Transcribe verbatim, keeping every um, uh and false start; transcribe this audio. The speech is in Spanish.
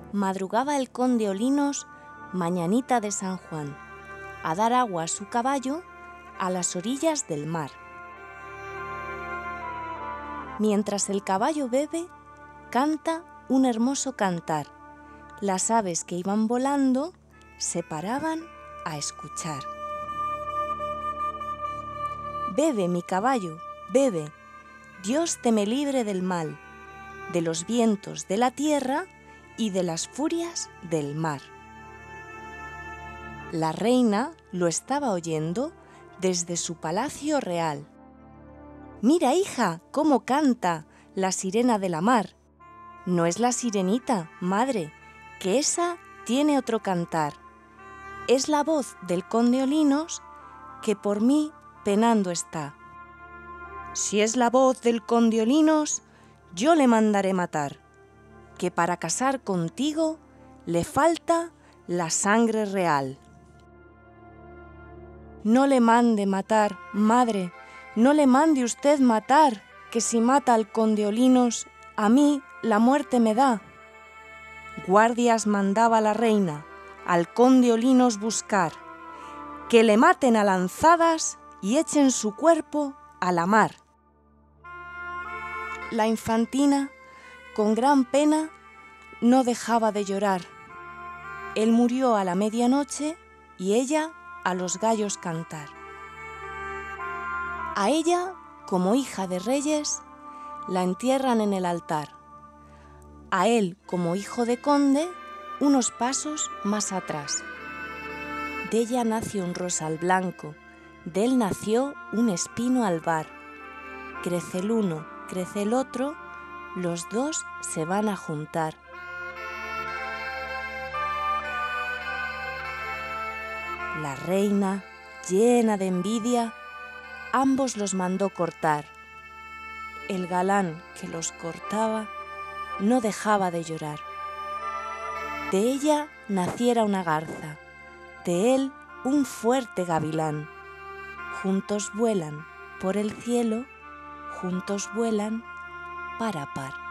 madrugaba el conde Olinos, mañanita de San Juan, a dar agua a su caballo a las orillas del mar. Mientras el caballo bebe, canta un hermoso cantar. Las aves que iban volando se paraban a escuchar. Bebe, mi caballo, bebe, Dios te me libre del mal, de los vientos de la tierra y de las furias del mar. La reina lo estaba oyendo desde su palacio real. Mira, hija, cómo canta la sirena de la mar. No es la sirenita, madre, que esa tiene otro cantar. Es la voz del conde Olinos que por mí penando está. Si es la voz del conde Olinos, yo le mandaré matar, que para casar contigo le falta la sangre real. No le mande matar, madre, no le mande usted matar, que si mata al conde Olinos, a mí la muerte me da. Guardias mandaba la reina al conde Olinos buscar, que le maten a lanzadas y echen su cuerpo a la mar. La infantina, con gran pena, no dejaba de llorar. Él murió a la medianoche y ella a los gallos cantar. A ella, como hija de reyes, la entierran en el altar. A él, como hijo de conde, unos pasos más atrás. De ella nació un rosal blanco, de él nació un espino albar. Crece el uno, crece el otro, los dos se van a juntar. La reina, llena de envidia, ambos los mandó cortar. El galán que los cortaba no dejaba de llorar. De ella naciera una garza, de él un fuerte gavilán. Juntos vuelan por el cielo, juntos vuelan par a par.